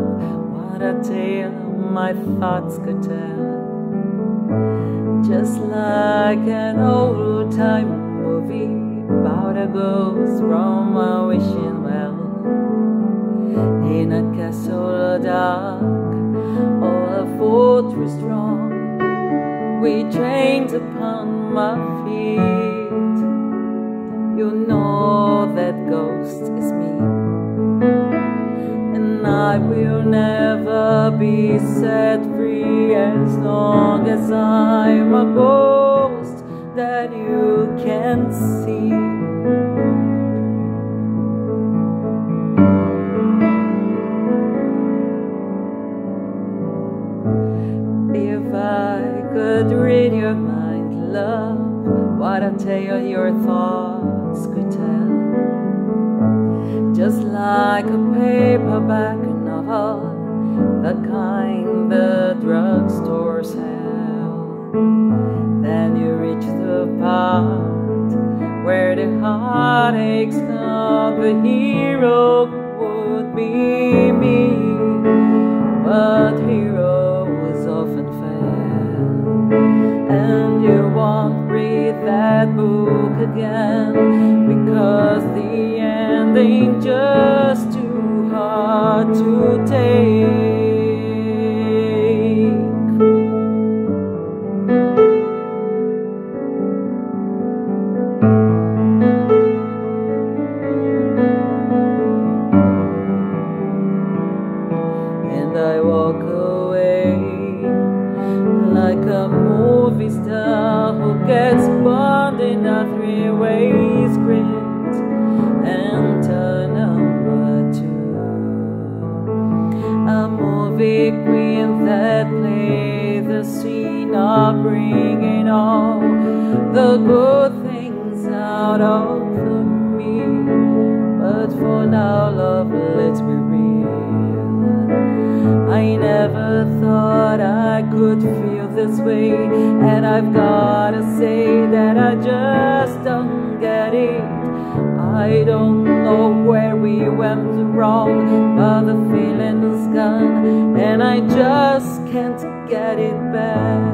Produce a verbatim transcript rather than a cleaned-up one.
what a tale my thoughts could tell. Just like an old-time movie about a ghost from a wishing well. In a castle dark or a fortress strong, we trained upon my feet. You know that ghost is me, and I will never be set free as long as I'm a ghost that you can see. If I could read your mind, love, what a tale your thoughts could tell. Just like a paperback novel, the kind the drugstore sells. Then you reach the part where the heartaches come. The hero would be me, but heroes often fail, and you won't read that book again because the ending just too hard to take. And I walk away like a movie star who gets bombed in a three-way script. Enter number two, a movie queen that plays the scene of bringing all the good things out of me. But for now, love, let's be real, I never thought I could feel this way, and I've gotta say that I just don't get it. I don't know where we went wrong, but the feeling's gone, and I just can't get it back.